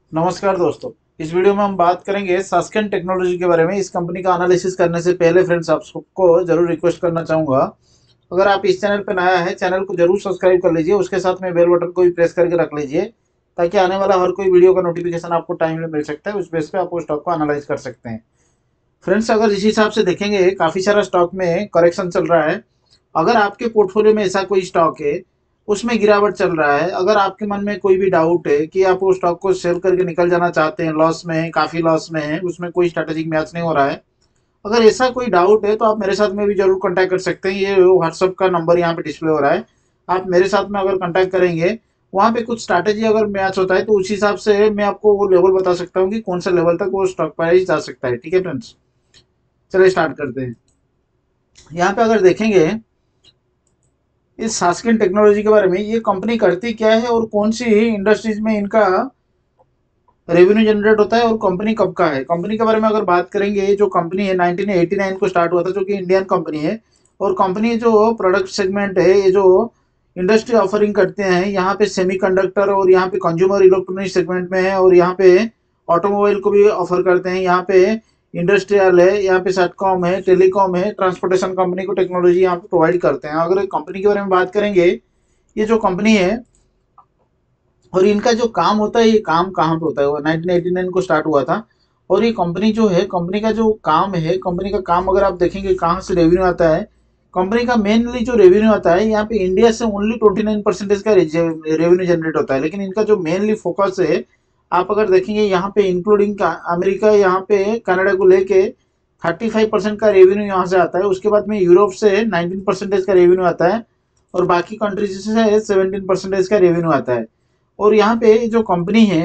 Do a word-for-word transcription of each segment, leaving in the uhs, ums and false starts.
नमस्कार दोस्तों। इस वीडियो में हम बात करेंगे सास्केन टेक्नोलॉजी के बारे में। इस कंपनी का एनालिसिस करने से पहले फ्रेंड्स आप सबको जरूर रिक्वेस्ट करना चाहूंगा, अगर आप इस चैनल पर नया है चैनल को जरूर सब्सक्राइब कर लीजिए, उसके साथ में बेल बटन को भी प्रेस करके रख लीजिए ताकि आने वाला हर कोई वीडियो का नोटिफिकेशन आपको टाइम में मिल सकता है। उस बेस पे आप उस स्टॉक को एनालाइज कर सकते हैं। फ्रेंड्स, अगर इस हिसाब से देखेंगे काफी सारा स्टॉक में करेक्शन चल रहा है। अगर आपके पोर्टफोलियो में ऐसा कोई स्टॉक है उसमें गिरावट चल रहा है, अगर आपके मन में कोई भी डाउट है कि आप वो स्टॉक को सेल करके निकल जाना चाहते हैं, लॉस में है, काफी लॉस में है, उसमें कोई स्ट्रेटेजिक मैच नहीं हो रहा है, अगर ऐसा कोई डाउट है तो आप मेरे साथ में भी जरूर कांटेक्ट कर सकते हैं। ये व्हाट्सअप का नंबर यहाँ पे डिस्प्ले हो रहा है। आप मेरे साथ में अगर कांटेक्ट करेंगे, वहाँ पे कुछ स्ट्रैटेजी अगर मैच होता है तो उस हिसाब से मैं आपको वो लेवल बता सकता हूँ कि कौन सा लेवल तक वो स्टॉक प्राइस जा सकता है। ठीक है फ्रेंड्स, चलिए स्टार्ट करते हैं। यहाँ पे अगर देखेंगे इस सास्केन टेक्नोलॉजी के बारे में, ये कंपनी करती क्या है और कौन सी इंडस्ट्रीज में इनका रेवेन्यू जनरेट होता है और कंपनी कब का है। कंपनी के बारे में अगर बात करेंगे, ये जो कंपनी है नाइनटीन एटी नाइन को स्टार्ट हुआ था, जो कि इंडियन कंपनी है। और कंपनी जो प्रोडक्ट सेगमेंट है, ये जो इंडस्ट्री ऑफरिंग करते हैं, यहाँ पे सेमीकंडक्टर और यहाँ पे कंज्यूमर इलेक्ट्रॉनिक सेगमेंट में है, और यहाँ पे ऑटोमोबाइल को भी ऑफर करते हैं। यहाँ पे इंडस्ट्रियल है, यहाँ पे सटकॉम है, टेलीकॉम है, ट्रांसपोर्टेशन कंपनी को टेक्नोलॉजी यहाँ पे प्रोवाइड करते हैं। अगर कंपनी के बारे में बात करेंगे, ये जो कंपनी है और इनका जो काम होता है, ये काम कहाँ पे होता है, वो नाइनटीन एटी नाइन को स्टार्ट हुआ था। और ये कंपनी जो है, कंपनी का जो काम है, कंपनी का काम अगर आप देखेंगे कहाँ से रेवेन्यू आता है, कंपनी का मेनली जो रेवेन्यू आता है यहाँ पे इंडिया से ओनली ट्वेंटी नाइन परसेंटेज का रेवेन्यू जनरेट होता है। लेकिन इनका जो मेनली फोकस है, आप अगर देखेंगे यहाँ पे इंक्लूडिंग का अमेरिका, यहाँ पे कनाडा को लेके थर्टी फाइव परसेंट का रेवेन्यू यहाँ से आता है। उसके बाद में यूरोप से नाइनटीन परसेंटेज का रेवेन्यू आता है, और बाकी कंट्रीज से सेवनटीन परसेंटेज का रेवेन्यू आता है। और यहाँ पे जो कंपनी है,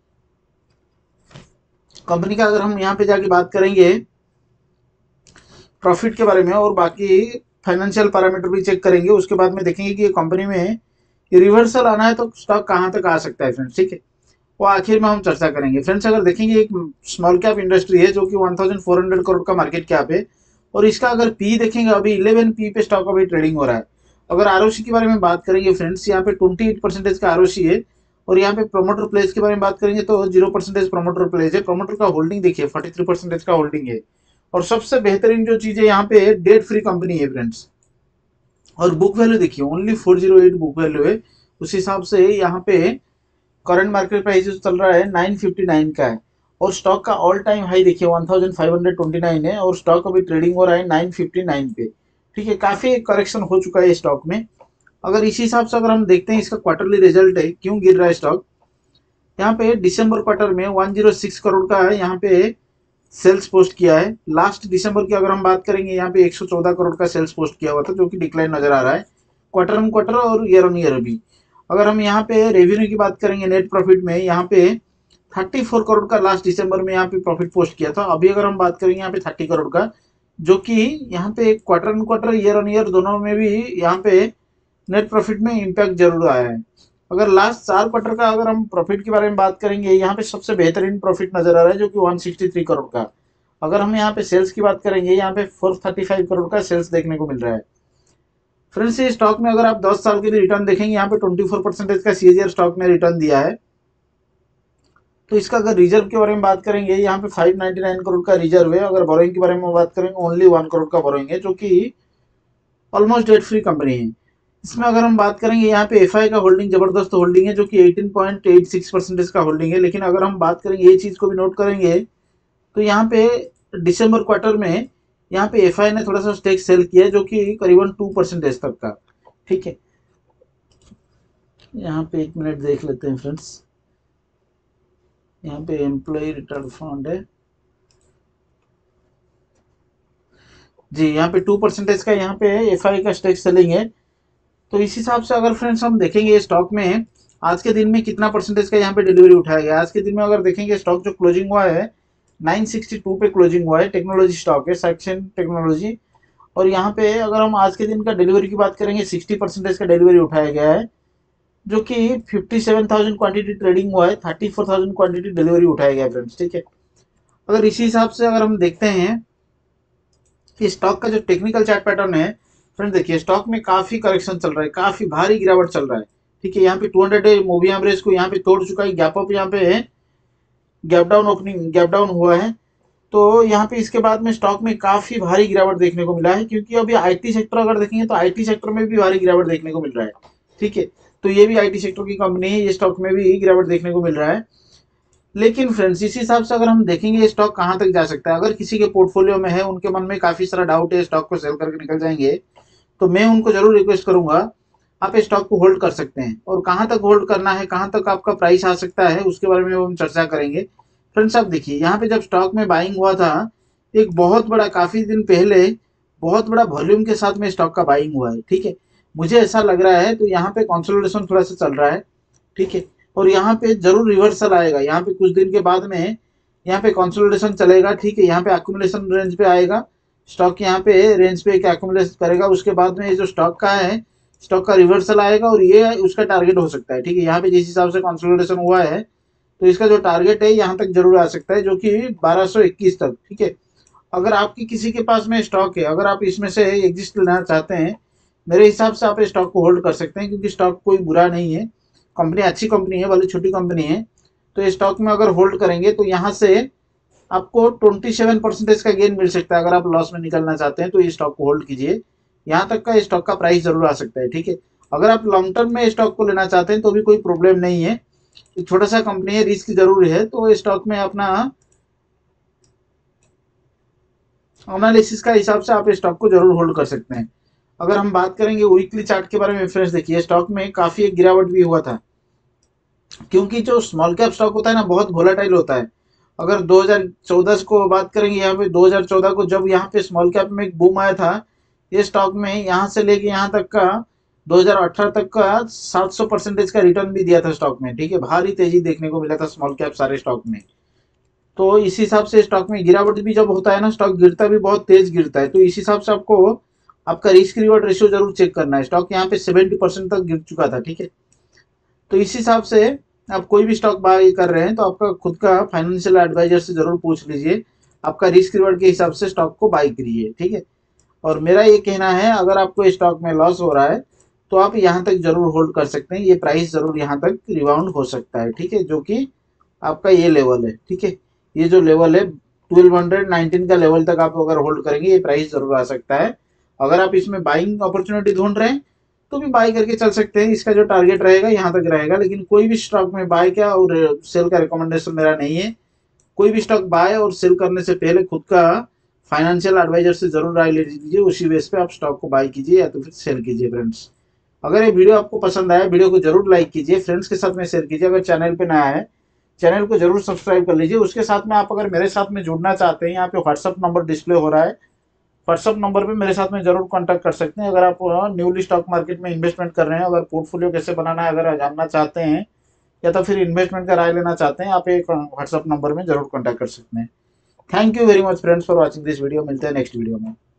कंपनी का अगर हम यहाँ पे जाके बात करेंगे प्रॉफिट के बारे में और बाकी फाइनेंशियल पैरामीटर भी चेक करेंगे, उसके बाद में देखेंगे कि ये कंपनी में रिवर्सल आना है तो स्टॉक कहाँ तक आ सकता है फ्रेंड्स। ठीक है, वो आखिर में हम चर्चा करेंगे। फ्रेंड्स, अगर देखेंगे एक स्मॉल कैप इंडस्ट्री है जो कि one thousand four hundred crore का मार्केट कैप है, और इसका अगर पी देखेंगे अभी इलेवन पी पे स्टॉक अभी ट्रेडिंग हो रहा है। अगर आरओसी के बारे में बात करेंगे फ्रेंड्स, यहाँ पे ट्वेंटी एट परसेंटेज का आरओसी है। और यहाँ पे प्रोमोटर प्लेस के बारे में बात करेंगे तो जीरो परसेंटेज प्रोमोटर प्लेस है। प्रोमोटर का होल्डिंग देखिए फोर्टी थ्री परसेंटेज का होल्डिंग है। और सबसे बेहतरीन जो चीज है, यहाँ पे डेट फ्री कंपनी है फ्रेंड्स। और बुक वैल्यू देखिए only four zero eight book value है। उस हिसाब से यहाँ पे करंट मार्केट प्राइस जो चल रहा है नाइन फिफ्टी नाइन का है। और स्टॉक का ऑल टाइम हाई देखिए one thousand five hundred twenty nine है, और स्टॉक अभी ट्रेडिंग हो रहा है नाइन फिफ्टी नाइन पे। ठीक है, काफी करेक्शन हो चुका है स्टॉक में। अगर इसी हिसाब से अगर हम देखते हैं इसका क्वार्टरली रिजल्ट है, क्यों गिर रहा है स्टॉक, यहाँ पे दिसंबर क्वार्टर में वन जीरो सिक्स करोड़ का है यहाँ पे सेल्स पोस्ट किया है। लास्ट दिसंबर की अगर हम बात करेंगे, यहाँ पे एक सौ चौदह करोड़ का सेल्स पोस्ट किया हुआ था, जो कि डिक्लाइन नजर आ रहा है क्वार्टर ऑन क्वार्टर और ईयर ऑन ईयर भी। अगर हम यहाँ पे रेवेन्यू की बात करेंगे, नेट प्रॉफिट में यहाँ पे थर्टी फोर करोड़ का लास्ट दिसंबर में यहाँ पे प्रॉफिट पोस्ट किया था। अभी अगर हम बात करेंगे यहाँ पे थर्टी करोड़ का, जो कि यहाँ पे quarter on quarter year on year दोनों में भी यहाँ पे नेट प्रॉफिट में इम्पैक्ट जरूर आया है। अगर लास्ट चार क्वार्टर का अगर हम प्रॉफिट के बारे में बात करेंगे, यहाँ पे सबसे बेहतरीन प्रॉफिट नजर आ रहा है, जो कि वन सिक्सटी थ्री करोड़ का। अगर हम यहाँ पे सेल्स की बात करेंगे, यहाँ पे फोर थर्टी फाइव करोड़ का सेल्स देखने को मिल रहा है। फ्रेंड्स, ये स्टॉक में अगर आप दस साल के लिए रिटर्न देखेंगे, यहाँ पे ट्वेंटी फोर परसेंटेज का सीएजीआर स्टॉक ने रिटर्न दिया है। तो इसका अगर रिजर्व के बारे में बात करेंगे, यहाँ पे फाइव नाइनटी नाइन करोड़ का रिजर्व है। अगर बोरोइंग के बारे में बात करेंगे, ओनली वन करोड़ का बोरोइंग है, जो कि ऑलमोस्ट डेट फ्री कंपनी है। इसमें अगर हम बात करेंगे, यहाँ पे एफआई का होल्डिंग जबरदस्त होल्डिंग है, जो कि eighteen point eight six percentage का होल्डिंग है। लेकिन अगर हम बात करेंगे, ये चीज को भी नोट करेंगे, तो यहाँ पे दिसंबर क्वार्टर में यहाँ पे एफआई ने थोड़ा सा स्टेक सेल किया है, जो कि करीबन टू परसेंटेज तक का। ठीक है, यहाँ पे एक मिनट देख लेते हैं फ्रेंड्स। यहाँ पे एम्प्लॉय रिटर्न फंड है जी, यहाँ पे टू परसेंटेज का यहाँ पे एफआई का स्टेक सेलिंग है। तो इस हिसाब से अगर फ्रेंड्स हम देखेंगे स्टॉक में आज के दिन में कितना परसेंटेज का यहाँ पे डिलीवरी उठाया गया, आज के दिन में अगर देखेंगे स्टॉक जो क्लोजिंग हुआ है नाइन सिक्सटी टू पे क्लोजिंग हुआ है। टेक्नोलॉजी स्टॉक है, सेक्शन टेक्नोलॉजी। और यहाँ पे अगर हम आज के दिन का डिलीवरी की बात करेंगे, सिक्सटी परसेंटेज का डिलीवरी उठाया गया है, जो कि fifty seven thousand quantity trading हुआ है, thirty four thousand quantity delivery उठाया गया फ्रेंड्स। ठीक है, अगर इसी हिसाब से अगर हम देखते हैं कि स्टॉक का जो टेक्निकल चार्ट पैटर्न है, फ्रेंड्स देखिए स्टॉक में काफी करेक्शन चल रहा है, काफी भारी गिरावट चल रहा है। ठीक है, यहाँ पे टू हंड्रेड मूवी एवरेज को यहाँ पे तोड़ चुका है, गैप अप यहाँ पे है gap down opening gap down हुआ है। तो यहाँ पे इसके बाद में स्टॉक में काफी भारी गिरावट देखने को मिला है, क्योंकि अभी आईटी सेक्टर अगर देखेंगे तो आईटी सेक्टर में भी भारी गिरावट देखने को मिल रहा है। ठीक है, तो ये भी आईटी सेक्टर की कंपनी है, ये स्टॉक में भी गिरावट देखने को मिल रहा है। लेकिन फ्रेंड्स इस हिसाब से अगर हम देखेंगे ये स्टॉक कहाँ तक जा सकता है, अगर किसी के पोर्टफोलियो में है, उनके मन में काफी सारा डाउट है, स्टॉक को सेल करके निकल जाएंगे, तो मैं उनको जरूर रिक्वेस्ट करूंगा आप स्टॉक को होल्ड कर सकते हैं। और कहाँ तक होल्ड करना है, कहाँ तक आपका प्राइस आ सकता है, उसके बारे में हम चर्चा करेंगे। फ्रेंड्स आप देखिए यहाँ पे जब स्टॉक में बाइंग हुआ था, एक बहुत बड़ा, काफी दिन पहले बहुत बड़ा वॉल्यूम के साथ में स्टॉक का बाइंग हुआ है। ठीक है, मुझे ऐसा लग रहा है तो यहाँ पे कंसोलिडेशन थोड़ा सा चल रहा है। ठीक है, और यहाँ पे जरूर रिवर्सल आएगा, यहाँ पे कुछ दिन के बाद में यहाँ पे कंसोलिडेशन चलेगा। ठीक है, यहाँ पे एक्यूमुलेशन रेंज पे आएगा स्टॉक, यहाँ पे रेंज पे एक एक्यूमुलेट करेगा, उसके बाद में ये जो स्टॉक का है, स्टॉक का रिवर्सल आएगा और ये उसका टारगेट हो सकता है। ठीक है, यहाँ पे जिस हिसाब से कंसोलिडेशन हुआ है तो इसका जो टारगेट है यहाँ तक जरूर आ सकता है, जो कि बारह सौ इक्कीस तक। ठीक है, अगर आपकी किसी के पास में स्टॉक है, अगर आप इसमें से एग्जिस्ट लेना चाहते हैं, मेरे हिसाब से आप स्टॉक को होल्ड कर सकते हैं, क्योंकि स्टॉक कोई बुरा नहीं है, कंपनी अच्छी कंपनी है, भले छोटी कंपनी है। तो ये स्टॉक में अगर होल्ड करेंगे तो यहाँ से आपको सत्ताईस परसेंटेज का गेन मिल सकता है। अगर आप लॉस में निकलना चाहते हैं तो ये स्टॉक को होल्ड कीजिए, यहाँ तक का स्टॉक का प्राइस जरूर आ सकता है। ठीक है, अगर आप लॉन्ग टर्म में स्टॉक को लेना चाहते हैं तो भी कोई प्रॉब्लम नहीं है, छोटा सा कंपनी है, रिस्क जरूर है, तो स्टॉक में अपना एनालिसिस का हिसाब से आप स्टॉक को जरूर होल्ड कर सकते हैं। अगर हम बात करेंगे वीकली चार्ट के बारे में, फ्रेंड्स देखिए स्टॉक में काफी एक गिरावट भी हुआ था, क्योंकि जो स्मॉल कैप स्टॉक होता है ना, बहुत वोलेटाइल होता है। अगर दो हज़ार चौदह को बात करेंगे, यहाँ पे दो हज़ार चौदह को जब यहाँ पे स्मॉल कैप में एक बूम आया था, ये स्टॉक में यहाँ से लेके यहाँ तक का दो हज़ार अठारह तक का सात सौ परसेंटेज का रिटर्न भी दिया था स्टॉक में। ठीक है, भारी तेजी देखने को मिला था स्मॉल कैप सारे स्टॉक में। तो इस हिसाब से स्टॉक में गिरावट भी जब होता है ना, स्टॉक गिरता भी बहुत तेज गिरता है, तो इस हिसाब से आपको आपका रिस्क रिवॉर्ड रेशियो जरूर चेक करना है। स्टॉक यहाँ पे सेवेंटी परसेंट तक गिर चुका था। ठीक है, तो इस हिसाब से आप कोई भी स्टॉक बाय कर रहे हैं तो आपका खुद का फाइनेंशियल एडवाइजर से जरूर पूछ लीजिए, आपका रिस्क रिवॉर्ड के हिसाब से स्टॉक को बाय करिए। ठीक है, और मेरा ये कहना है अगर आपको स्टॉक में लॉस हो रहा है तो आप यहाँ तक जरूर होल्ड कर सकते हैं, ये प्राइस जरूर यहाँ तक रिबाउंड हो सकता है। ठीक है, जो कि आपका ये लेवल है। ठीक है, ये जो लेवल है ट्वेल्व हंड्रेड नाइनटीन का लेवल तक आप अगर होल्ड करेंगे, ये प्राइस जरूर आ सकता है। अगर आप इसमें बाइंग अपॉर्चुनिटी ढूंढ रहे हैं तो भी बाय करके चल सकते हैं, इसका जो टारगेट रहेगा यहाँ तक रहेगा। लेकिन कोई भी स्टॉक में बाय क्या और सेल का रिकमेंडेशन मेरा नहीं है। कोई भी स्टॉक बाय और सेल करने से पहले खुद का फाइनेंशियल एडवाइजर से जरूर राय ले लीजिए, उसी बेस पे आप स्टॉक को बाय कीजिए या तो फिर सेल कीजिए। फ्रेंड्स अगर ये वीडियो आपको पसंद आया, वीडियो को जरूर लाइक कीजिए, फ्रेंड्स के साथ में शेयर कीजिए। अगर चैनल पे नया है, चैनल को जरूर सब्सक्राइब कर लीजिए। उसके साथ में आप अगर मेरे साथ में जुड़ना चाहते हैं, यहाँ पे व्हाट्सअप नंबर डिस्प्ले हो रहा है, व्हाट्सअप नंबर पे मेरे साथ में जरूर कांटेक्ट कर सकते हैं। अगर आप न्यूली स्टॉक मार्केट में इन्वेस्टमेंट कर रहे हैं, अगर पोर्टफोलियो कैसे बनाना है अगर जानना चाहते हैं, या तो फिर इन्वेस्टमेंट का राय लेना चाहते हैं, आप एक व्हाट्सअप नंबर में जरूर कांटेक्ट कर सकते हैं। Thank you very much friends for watching this video. मिलते हैं नेक्स्ट वीडियो में।